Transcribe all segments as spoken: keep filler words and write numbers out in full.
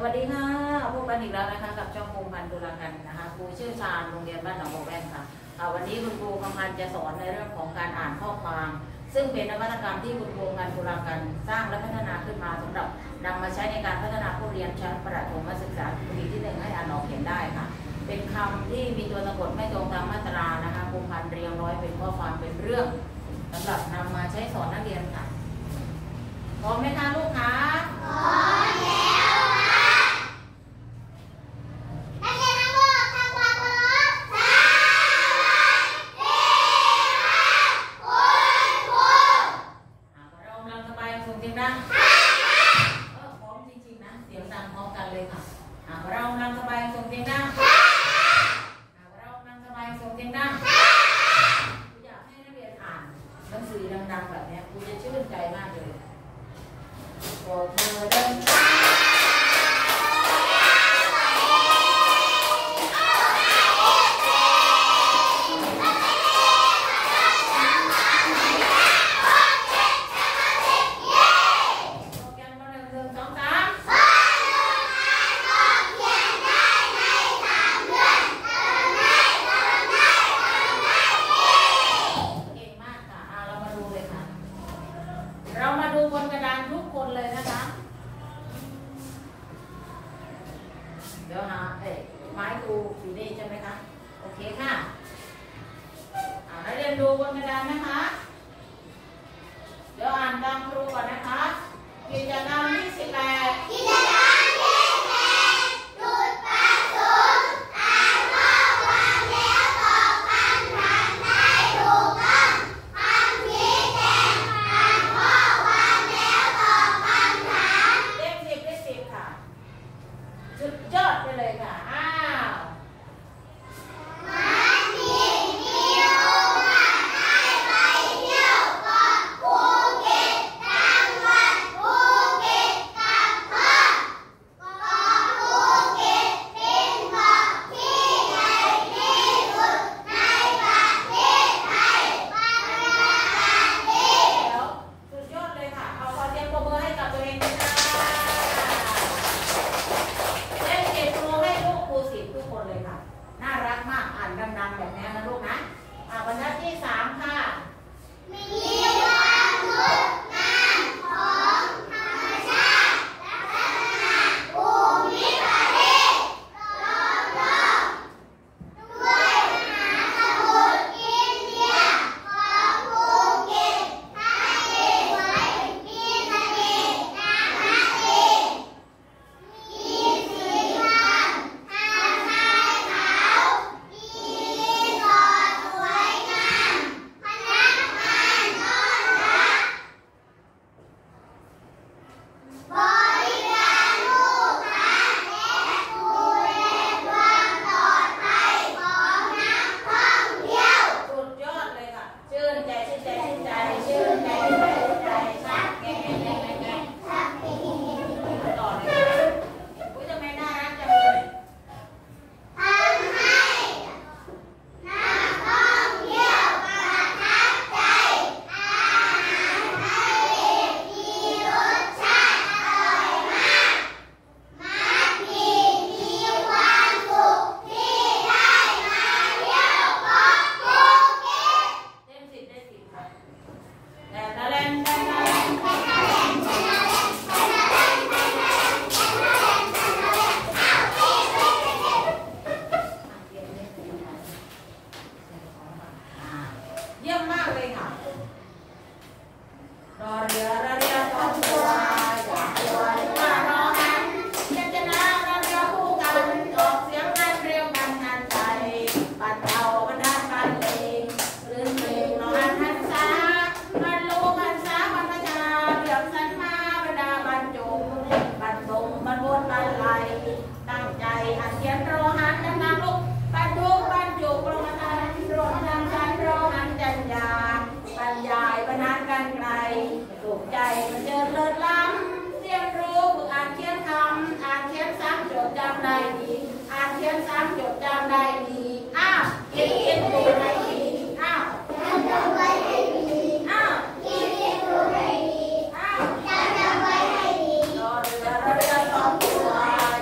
วัสดีค่ะพบกันอีกแล้วนะคะกับช่องภูมิพันธ์ตุลากันนะคะครูชื่อชาญโรงเรียนบ้านหนองบัวแว่นค่ะวันนี้คุณครูกำลังจะสอนในเรื่องของการอ่านข้อความซึ่งเป็นนวัตกรรมที่คุณครูงานตุลากันสร้างและพัฒนาขึ้นมาสำหรับนำมาใช้ในการพัฒนาผู้เรียนชั้นประถมศึกษาปีที่หนึ่งให้อ่านออกเขียนได้ค่ะเป็นคำที่มีตัวสะกดไม่ตรงตามมาตรานะคะภูมิพันธ์เรียงร้อยเป็นข้อความเป็นเรื่องสำหรับนำมาใช้สอนนักเรียนค่ะพร้อมไหมคะลูกคะพร้อมแล้วค่ะนักเรียนทั้งหมดทำความเคารพสวัสดีค่ะคุณครูเรากำลังสบายส่งเสียงดังเออพร้อมจริงๆนะเสียงดังพร้อมกันเลยค่ะเรากำลังสบายส่งเสียงดังเรากำลังสบายส่งเสียงดังครูอยากให้นักเรียนอ่านหนังสือดังๆแบบนี้ครูจะชื่นใจมากเลยโปรดมือเดินบนกระดานทุกคนเลยนะคะเดี๋ยวหาเอ้ไม้ครูอยู่นี่ใช่ไหมคะโอเคค่ะนักเรียนดูบนกระดานนะคะเดี๋ยวอ่านตามครูก่อนนะคะกิจกรรมที่สิบแปดกิจกรรมที่สิบแปดจุดประสงค์อ่านข้อความแล้วตอบคำถามได้ถูกต้องคำชี้แจงอ่านข้อความแล้วตอบคำถามเต็มสิบได้สิบค่ะสุดยอดไปเลยค่ะอ้าวมันมีมีโอกาสได้ไปเที่ยวเกาะภูเก็ตจังหวัดภูเก็ตกับพ่อเกาะภูเก็ตเป็นเกาะที่ใหญ่ที่สุดในประเทศไทยบรรยากาศดีแล้วสุดยอดเลยค่ะเอาขอเสียงปรบมือให้กับตัวเองด้วยนะเล่นเก็บครูให้ลูกครูสิบทุกคนเลยค่ะน่ารักมากอ่านดังๆแบบนี้นะลูกนะอ่าบรรทัดที่สามค่ะมีความงดงามของธรรมชาติและพัฒนาภูมิประเทศล้อมรอบด้วยมหาสมุทรอินเดียของภูเก็ตทะเลสวยมีทะเลน้ำทะเลมีสีครามหาดทรายขาวมีรีสอร์ทสวยงามพนักงานต้อนรับบริการลูกค้าและดูแลความปลอดภัยของนักท่องเที่ยวสุดยอดเลยค่ะชื่นใจชื่นใจชื่นใจชื่นใจชื่นใจชื่นใจชักแก่แก่แก่ชักแก่ต่อเลยค่ะอุ้ยทำไมน่ารักจังเลยทำให้นักท่องเที่ยวประทับใจอาหารทะเลมีรสชาติอร่อยมากมักมีมีความสุขที่ได้มาเที่ยวเกาะภูเก็ตเต็มสิบได้สิบค่ะแต่ละแลนแต่ละแลนแต่ละแลนแต่ละแลนแต่ละแลนแต่ละแลนแต่ละแลนแต่ละแลนอ้าวเอ๊ะเอ๊ะเอ๊ะเอ๊ะเยี่ยมมากเลยค่ะรอเรือรอเรือสองตัวจากตัวเรือรอหันยันจะน้ำรอเรือคู่กันออกเสียงกันเรียวกันหันใจปัดเป่าบันดาลปันเลงลื่นเพลงรอหันหันษามันรู้มันสามันพระชาเรื่องสันมาบรรดาบรรจงบรรทมบรรบนบรรลัยตั้งใจอ่านเขียนรอหันดังนั้นลูกบรรทุกบรรจุกรมฐานรวมทางการรอหันจัญญาบรรยายบรรณาการไกลถูกใจมันเจริญเลิศล้ำเรียนรู้ฝึกอ่านเขียนคำอ่านเขียนซ้ำจดจำได้ดีอ่านเขียนซ้ำจดจำได้ดีอ้าวเขียนเขียนดูให้ดีอ้าวจำจำไว้ให้ดีอ้าวเขียนเขียนดูให้ดีอ้าวจำจำไว้ให้ดีรอเรือรอเรือสองตัว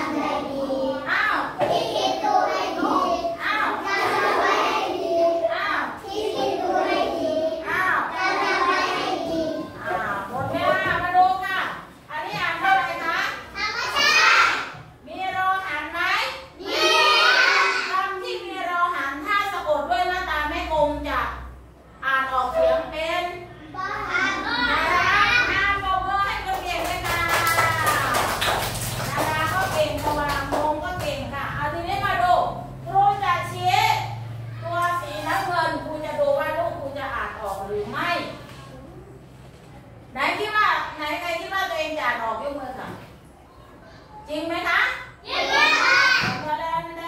อ้าวที่คิดดูให้ดีอ้าวจำไว้ให้ดีอ้าวที่คิดดูให้ดีอ้าวจำไว้ให้ดีอ้าวหมดเวลามาดูค่ะอันนี้อ่านว่าอะไรคะธรรมชาติมีโรหันไหมมีคำที่มีโรหันถ้าสะกดด้วยมาตราแม่กลมจะอ่านออกเสียงเป็นไหนคิดว่าไหนใครคิดว่าตัวเองจะอ่านออกยกมือค่ะจริงไหมคะจริงค่ะโอ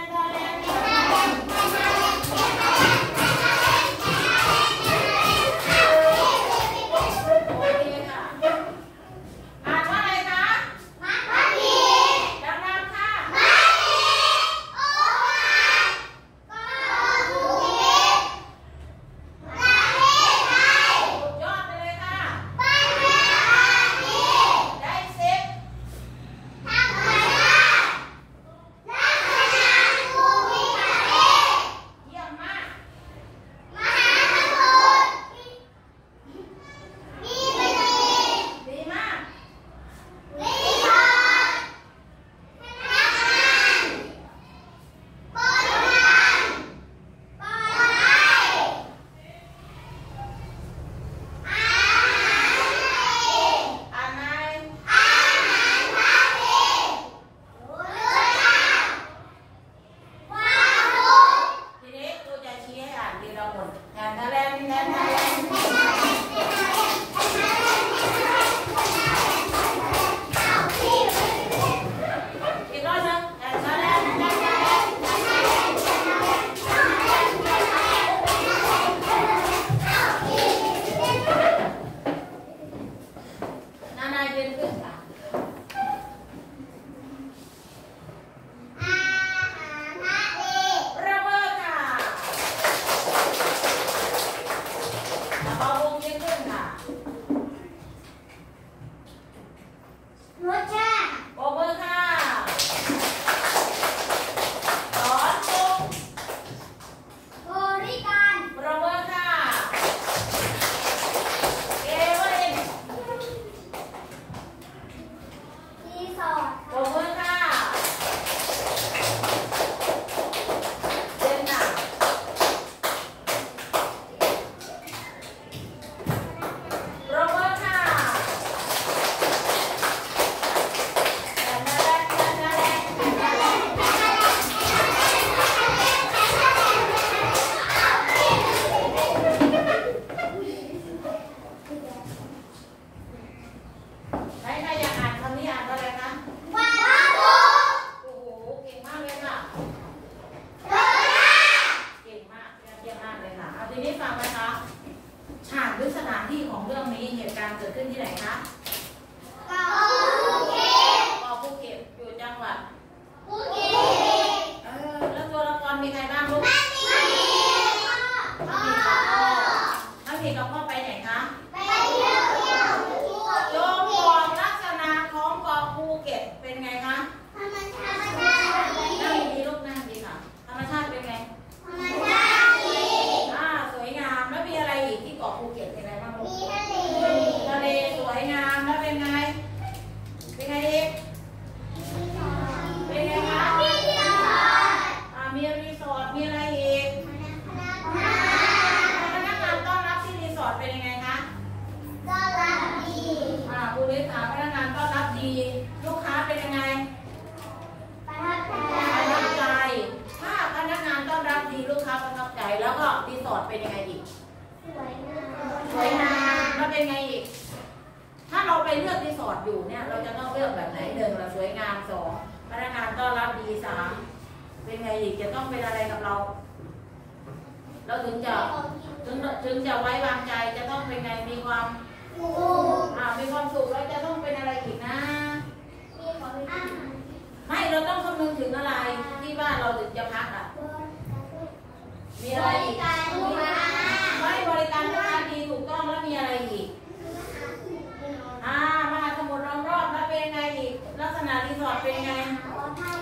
เคค่ะอ่านว่าอะไรคะมัดดีดังๆค่ะมัดดีโอ้ยก็ถูกคิดประเทศไทยสุดยอดไปเลยค่ะได้สิบธรรมชาติลักษณะภูมิประเทศเยี่ยมมากมหาสมุทรมีวิตามินดีมากรีสอร์ทพนักงานบริการปลอดภัยอาหารทะเลอาหารอาหารทะเลเรือดำความรู้ทีนี้ครูจะชี้ให้อ่านทีละคนแทนทะเลแทนทะเลอีกรอบนึงแทนทะเลแทนทะเลนานายืนขึ้นค่ะอาหารทะเลระเบิดค่ะแล้วก็วงยืนขึ้นค่ะรสชาติโอเบอร์ค่ะสอนตรงบริการระเบิดค่ะเอเวอร์เอ็นรีสอร์ทโอเบอร์ค่ะเจนน่ะโรเบิร์ตค่ะแต่นั่นแหละนั่นแหละนั่นแหละใครใครอยากอ่านคำนี้อ่านว่าอะไรคะว้าวโอ้โหเก่งมากเลยค่ะเก่งมากเยี่ยมมากเลยค่ะเอาทีนี้ฟังนะคะฉากหรือสถานที่ของเรื่องนี้เหตุการณ์เกิดขึ้นที่ไหนคะเกาะภูเก็ตเกาะภูเก็ตอยู่จังหวัดภูเก็ตเออแล้วตัวละครมีใครบ้างลูกน้ำมีน้ำมีกับพ่อน้ำมีกับพ่อไปไหนคะไปเที่ยวเที่ยวโยมบอกลักษณะของเกาะภูเก็ตเป็นไงคะธรรมชาตินั่งดีลูกนั่งดีค่ะธรรมชาติเป็นไงธรรมชาติดีอ่าสวยงามแล้วมีอะไรอีกที่เกาะภูเก็ตเป็นอะไรบ้างลูกมีทะเลทะเลสวยงามแล้วเป็นไงเป็นไงอีกเป็นไงคะมีรีสอร์ทอ่ามีรีสอร์ทมีอะไรอีกพนักงานต้อนรับที่รีสอร์ทเป็นยังไงคะต้อนรับดีอ่าผู้โดยสารพนักงานต้อนรับดีลูกค้าเป็นยังไงประทับใจประทับใจถ้าพนักงานต้อนรับดีลูกค้าประทับใจแล้วก็รีสอร์ทเป็นยังไงอีกสวยงามสวยงามแล้วเป็นไงอีกถ้าเราไปเลือกรีสอร์ทอยู่เนี่ยเราจะต้องเลือกแบบไหนหนึ่งเราสวยงามสองพนักงานต้อนรับดีสามเป็นไงอีกจะต้องเป็นอะไรกับเราเราถึงจะถึงถึงจะไว้วางใจจะต้องเป็นไงมีความอ่ามีความสุขแล้วจะต้องเป็นอะไรอีกนะไม่เราต้องคำนึงถึงอะไรที่บ้านเราถึงจะพักอ่ะมีอะไรอีกไม่บริการลูกค้าดีถูกต้องแล้วมีอะไรอีกอ่ามหาสมุทรล้อมรอบแล้วเป็นไงอีกลักษณะรีสอร์ทเป็นไง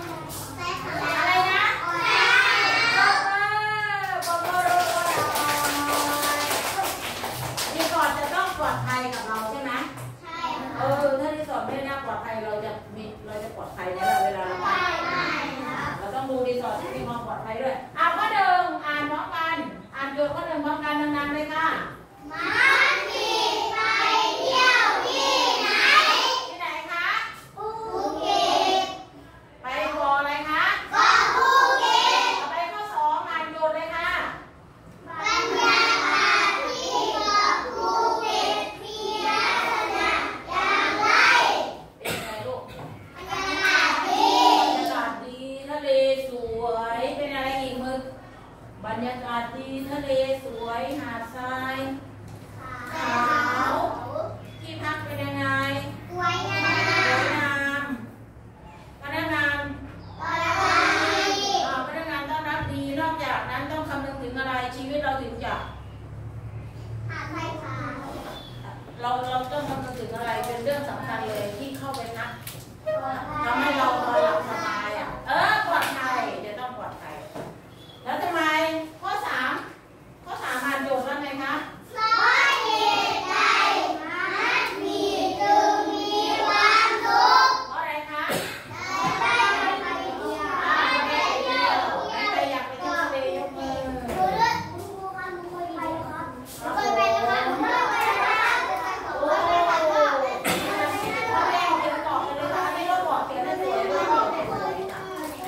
ปลอดภัยกับเราใช่ไหมใช่เออถ้ารีสอร์ทไม่ได้น่าปลอดภัยเราจะมีเราจะปลอดภัยในเวลาเราพักเราต้องดูรีสอร์ทที่มีความปลอดภัยด้วยอ่านข้อหนึ่งอ่านพร้อมกันอ่านโจทย์ข้อหนึ่งพร้อมกันดังๆเลยค่ะมันมีไปเที่ยวที่ไหนที่ไหนคะภูเก็ตไปบ่ออะไรคะบ่อภูเก็ตต่อไปข้อสองอ่านโจทย์เลยค่ะบรรยากาศที่เกาะภูเก็ตมีลักษณะอย่างไรเป็นไงลูกบรรยากาศดีบรรยากาศดีทะเลสวยเป็นอะไรอีกมึงบรรยากาศดีทะเลสวยหาดทรายขาวที่พักเป็นยังไงสวยงาสวยมงามพนักงานปลอดภัยพนักงานต้อนรับดีนอกจากนั้นต้องคำนึงถึงอะไรชีวิตเราถึงจะหาดไทยขาวเราเราต้องคำนึงถึงอะไรเป็นเรื่องสำคัญเลยที่เข้าไปพักทำให้เรานอนหลับสบายอ่ะเออปลอดภัยจะต้องปลอดภัยแล้วทำไมข้อสามข้อสามอ่านโจทย์ว่าไงคะเพราะเหตุใดมันมีจึงมีความสุขเพราะอะไรคะได้ไปเที่ยวอ่าไปเที่ยวใครอยากไปเที่ยวทะเลยกมือดูด้วยคุณครูคะหนูเคยไปครับเคยไปนะคะหนูเคยไปนะคะโอ้โหเขาแดงเขียนตอบเลยนะคะไม่รู้บอกเขียนได้สวยไม่บอกแต่สวยจ้ะ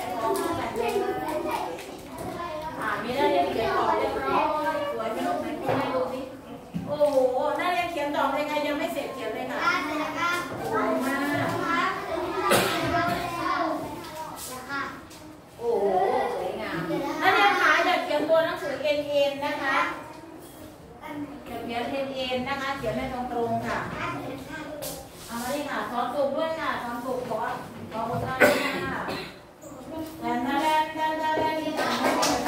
อ่ามีนักเรียนเขียนตอบเรียบร้อยสวยไม่รู้ไหนคุณให้ดูสิโอ้โหนักเรียนเขียนตอบเลยค่ะยังไม่เสร็จเขียนเลยค่ะสวยมากโอ้โหสวยงามนักเรียนขาอยากเขียนตัวหนังสือเอ็นเอ็นนะคะอยากเขียนเอ็นเอ็นนะคะเขียนให้ตรงๆค่ะเอามาดิค่ะสอนถูกด้วยค่ะสอนถูกขอขอบคุณมากค่ะแทนแทนแทนแทนแทนที่ทำให้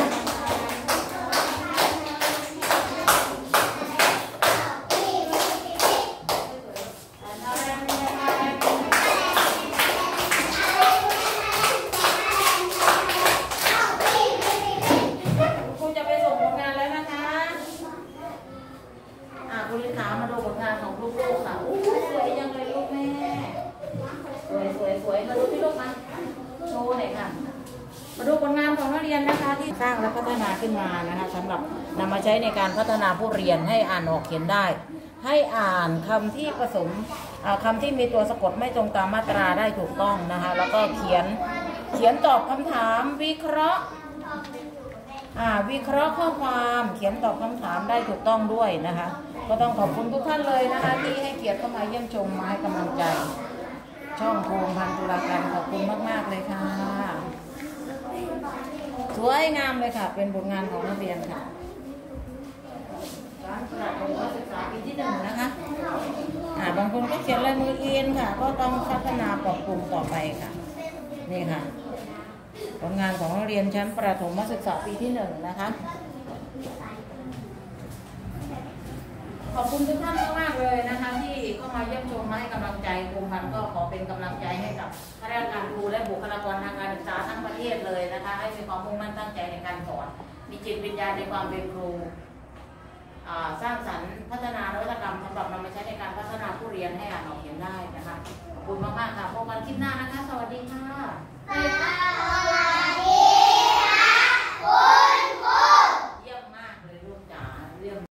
คุณจะไปส่งผลงานแล้วนะคะอ่าคุณลิขามาดูผลงานของลูกๆค่ะอู้สวยยังเลยลูกแม่สวยสวยสวยมาดูที่ลูกมาโชว์หน่อยค่ะมาดูผลงานของนักเรียนนะคะที่สร้างและพัฒนาขึ้นมานะคะสำหรับนำมาใช้ในการพัฒนาผู้เรียนให้อ่านออกเขียนได้ให้อ่านคำที่ผสมคำที่มีตัวสะกดไม่ตรงตามมาตราได้ถูกต้องนะคะแล้วก็เขียนเขียนตอบคำถามวิเคราะห์อ่าวิเคราะห์ข้อความเขียนตอบคำถามได้ถูกต้องด้วยนะคะก็ต้องขอบคุณทุกท่านเลยนะคะที่ให้เกียรติเข้ามาเยี่ยมชมมาให้กำลังใจช่องภูมิพันธุลาการขอบคุณมากๆเลยค่ะสวยงามเลยค่ะเป็นผลงานของนักเรียนค่ะการประถมศึกษาปีที่หนึ่งนะคะอ่าบางคนก็เขียนลายมือเอียนค่ะก็ต้องพัฒนาปรับปรุงต่อไปค่ะนี่ค่ะผลงานของนักเรียนชั้นประถมศึกษาปีที่หนึ่งนะคะขอบคุณทุกท่านมากๆเลยนะคะที่เข้ามาเยี่ยมชมมาให้กำลังใจภูมิพันธ์ก็ขอเป็นกำลังใจให้กับข้าราชการครูและบุคลากรทางการศึกษาทั้งประเทศเลยนะคะให้มีความมุ่งมั่นตั้งใจในการสอนมีจิตวิญญาณในความเป็นครูสร้างสรรค์พัฒนานวัตกรรมสำหรับนำมาใช้ในการพัฒนาผู้เรียนให้อ่านออกเขียนได้นะคะขอบคุณมากๆค่ะพบกันคลิปหน้านะคะสวัสดีค่ะ